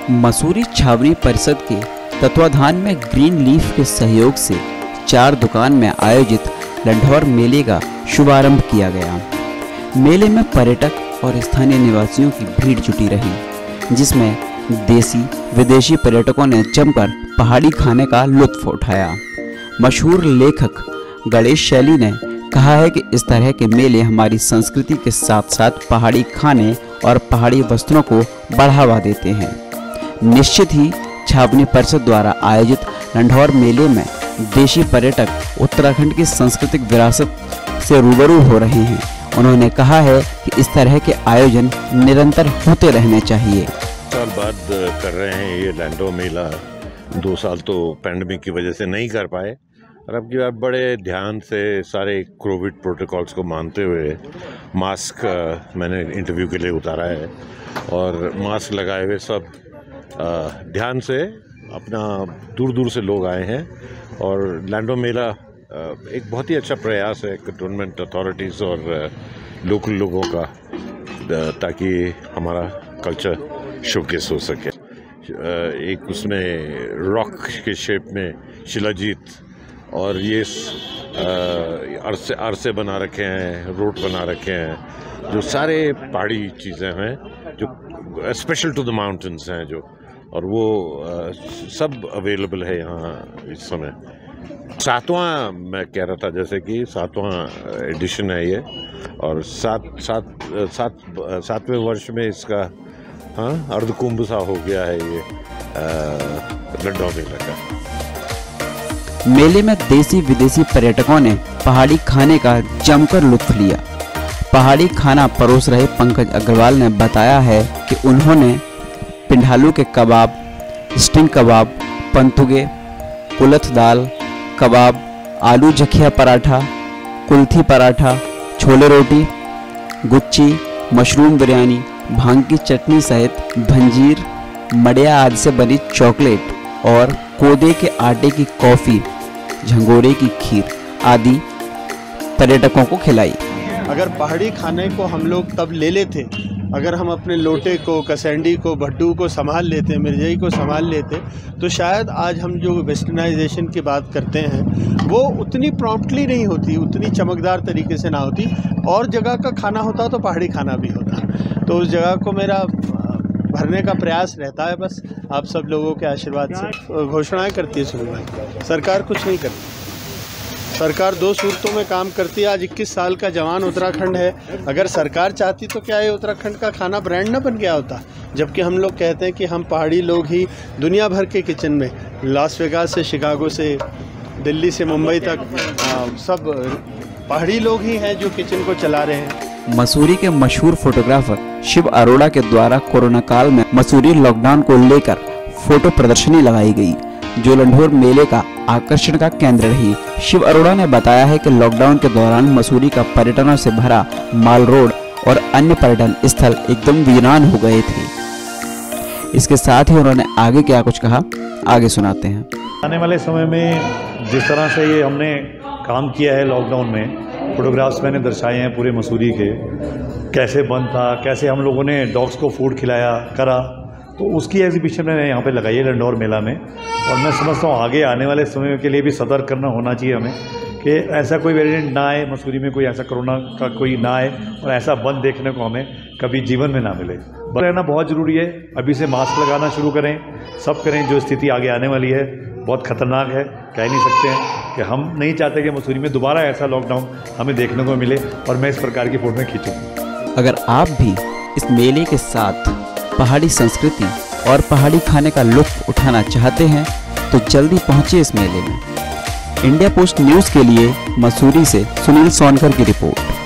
मसूरी छावनी परिषद के तत्वाधान में ग्रीन लीफ के सहयोग से 4 दुकान में आयोजित लंढौर मेले का शुभारंभ किया गया। मेले में पर्यटक और स्थानीय निवासियों की भीड़ जुटी रही, जिसमें देसी विदेशी पर्यटकों ने जमकर पहाड़ी खाने का लुत्फ उठाया। मशहूर लेखक गणेश शैली ने कहा है कि इस तरह के मेले हमारी संस्कृति के साथ साथ पहाड़ी खाने और पहाड़ी वस्त्रों को बढ़ावा देते हैं। निश्चित ही छावनी परिषद द्वारा आयोजित लंढौर मेले में देशी पर्यटक उत्तराखंड की सांस्कृतिक विरासत से रूबरू हो रहे हैं। उन्होंने कहा है कि इस तरह के आयोजन निरंतर होते रहने चाहिए। साल बाद कर रहे हैं ये लंढौर मेला। 2 साल तो पैंडेमिक की वजह से नहीं कर पाए, और अब की बार बड़े ध्यान से सारे कोविड प्रोटोकॉल्स को मानते हुए मास्क मैंने इंटरव्यू के लिए उतारा है, और मास्क लगाए हुए सब ध्यान से अपना दूर दूर से लोग आए हैं। और लंढौर मेला एक बहुत ही अच्छा प्रयास है गवर्नमेंट अथॉरिटीज़ और लोकल लोगों का, ताकि हमारा कल्चर शोकेस हो सके। एक उसमें रॉक के शेप में शिलाजीत और ये अरसे बना रखे हैं, रोड बना रखे हैं, जो सारे पहाड़ी चीज़ें हैं जो स्पेशल टू द माउंटेन्स हैं जो, और वो सब अवेलेबल है यहाँ इस समय। 7वां मैं कह रहा था, जैसे कि 7वां एडिशन है ये, और 7वें वर्ष में इसका अर्धकुंभ सा हो गया है ये लंढौर मेला का। मेले में देसी विदेशी पर्यटकों ने पहाड़ी खाने का जमकर लुत्फ लिया। पहाड़ी खाना परोस रहे पंकज अग्रवाल ने बताया है कि उन्होंने पिंडालू के कबाब, स्टिंग कबाब, पंतुगे, कुलथ दाल कबाब, आलू जखिया पराठा, कुल्थी पराठा, छोले रोटी, गुच्ची, मशरूम बिरयानी, भांग की चटनी सहित भंजीर, मड़िया आदि से बनी चॉकलेट और कोदे के आटे की कॉफ़ी, झंगोरे की खीर आदि पर्यटकों को खिलाई। अगर पहाड़ी खाने को हम लोग तब ले लेते, अगर हम अपने लोटे को, कसैंडी को, भड्डू को संभाल लेते, मिर्जाई को संभाल लेते, तो शायद आज हम जो वेस्टर्नाइजेशन की बात करते हैं वो उतनी प्रॉम्प्टली नहीं होती, उतनी चमकदार तरीके से ना होती, और जगह का खाना होता तो पहाड़ी खाना भी होता। तो उस जगह को मेरा भरने का प्रयास रहता है, बस आप सब लोगों के आशीर्वाद से। घोषणाएं करती है सुनील भाई, सरकार कुछ नहीं करती। सरकार 2 सूरतों में काम करती है। आज 21 साल का जवान उत्तराखंड है, अगर सरकार चाहती तो क्या ये उत्तराखंड का खाना ब्रांड ना बन गया होता? जबकि हम लोग कहते हैं कि हम पहाड़ी लोग ही दुनिया भर के किचन में, लास वेगास से शिकागो से दिल्ली से मुंबई तक सब पहाड़ी लोग ही हैं जो किचन को चला रहे हैं। मसूरी के मशहूर फोटोग्राफर शिव अरोड़ा के द्वारा कोरोना काल में मसूरी लॉकडाउन को लेकर फोटो प्रदर्शनी लगाई गई, जो लंढौर मेले का आकर्षण का केंद्र रही। शिव अरोड़ा ने बताया है कि लॉकडाउन के दौरान मसूरी का पर्यटनों से भरा माल रोड और अन्य पर्यटन स्थल एकदम वीरान हो गए थे। इसके साथ ही उन्होंने आगे क्या कुछ कहा, आगे सुनाते हैं। आने वाले समय में जिस तरह से ये हमने काम किया है लॉकडाउन में, फोटोग्राफ्स मैंने दर्शाए हैं पूरे मसूरी के, कैसे बंद था, कैसे हम लोगों ने डॉग्स को फूड खिलाया करा, तो उसकी एग्जीबिशन मैंने यहाँ पे लगाई है लंढौर मेला में। और मैं समझता हूँ आगे आने वाले समय के लिए भी सतर्क करना होना चाहिए हमें, कि ऐसा कोई वेरिएंट ना आए मसूरी में, कोई ऐसा कोरोना का कोई ना आए, और ऐसा बंद देखने को हमें कभी जीवन में ना मिले। रहना बहुत ज़रूरी है। अभी से मास्क लगाना शुरू करें, सब करें। जो स्थिति आगे आने वाली है बहुत ख़तरनाक है, कह नहीं सकते हैं कि हम नहीं चाहते कि मसूरी में दोबारा ऐसा लॉकडाउन हमें देखने को मिले, और मैं इस प्रकार की फोटो खींचूँ। अगर आप भी इस मेले के साथ पहाड़ी संस्कृति और पहाड़ी खाने का लुत्फ उठाना चाहते हैं तो जल्दी पहुंचिए इस मेले में। इंडिया पोस्ट न्यूज़ के लिए मसूरी से सुनील सोनकर की रिपोर्ट।